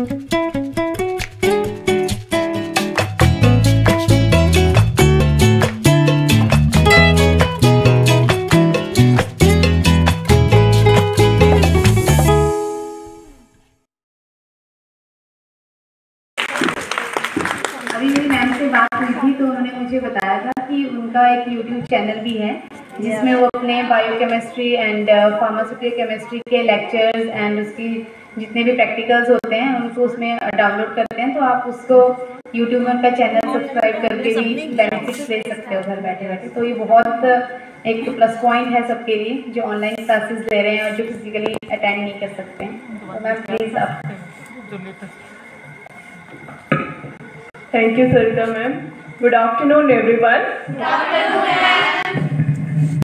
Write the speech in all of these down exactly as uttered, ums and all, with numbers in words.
अभी मेरी मैम से बात हुई थी तो उन्होंने मुझे बताया था कि उनका एक यूट्यूब चैनल भी है जिसमें वो अपने बायोकेमिस्ट्री एंड फार्मास्यूटिकल केमिस्ट्री के लेक्चर्स एंड उसकी जितने भी प्रैक्टिकल्स होते हैं उनको उसमें डाउनलोड करते हैं। तो आप उसको यूट्यूब में उनका चैनल सब्सक्राइब करके भी बेनिफिट्स ले सकते हो घर बैठे बैठे। तो ये बहुत एक प्लस पॉइंट है सबके लिए जो ऑनलाइन क्लासेस ले रहे हैं और जो फिजिकली अटेंड नहीं कर सकते हैं। तो मैम प्लीज़ आप। Thank you, Sarita ma'am. Good afternoon, everyone. Good afternoon, ma'am.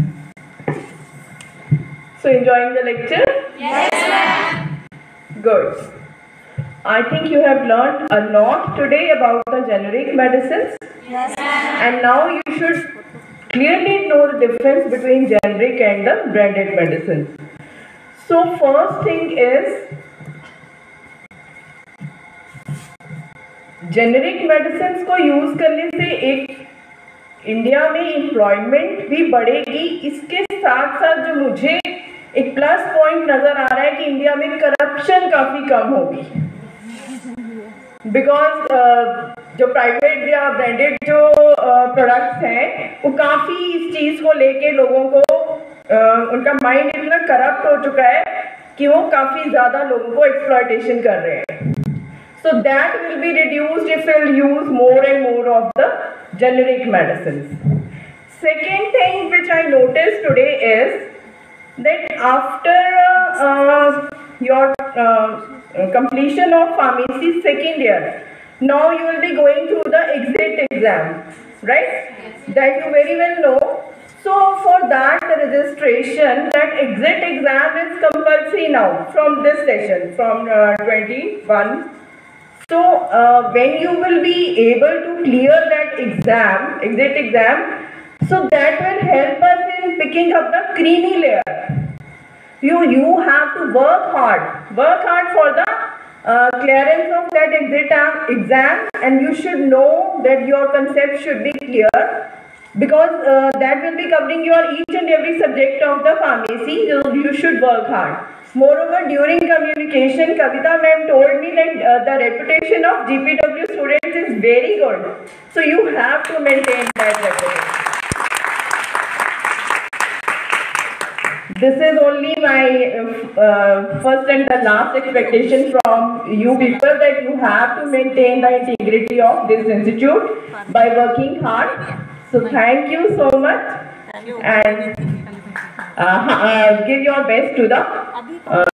So, enjoying the lecture? Yes, ma'am. Good. I think you have learned a lot today about the generic medicines. Yes, ma'am. And now you should clearly know the difference between generic and the branded medicines. So, first thing is, generic medicine को use करने से एक India में employment भी बढ़ेगी। इसके साथ साथ जो मुझे एक प्लस पॉइंट नजर आ रहा है कि इंडिया में करप्शन काफी कम होगी, बिकॉज uh, जो प्राइवेट या ब्रांडेड जो प्रोडक्ट्स uh, हैं वो काफी इस चीज को लेके लोगों को uh, उनका माइंड इतना करप्ट हो चुका है कि वो काफी ज्यादा लोगों को एक्सप्लॉयटेशन कर रहे हैं। So that will be reduced if we'll use more and more of the generic medicines. Second thing which I noticed today is that after uh, uh, your uh, completion of pharmacy second year, now you will be going through the exit exam, right? That you very well know. So for that the registration, that exit exam is compulsory now from this session, from uh, twenty-one. So uh, when you will be able to clear that exam, exit exam, so that will help us in picking up the creamy layer. You, you have to work hard, work hard for the uh, clearance of that exit exam, and you should know that your concept should be clear, because uh, that will be covering your each and every subject of the pharmacy, so you should work hard. Moreover, during communication, Kavita ma'am told me that uh, the reputation of G P W students is very good. So you have to maintain that reputation. This is only my uh, first and the last expectation from you people, that you have to maintain the integrity of this institute by working hard. So thank you so much, and uh, uh, give your best to the uh,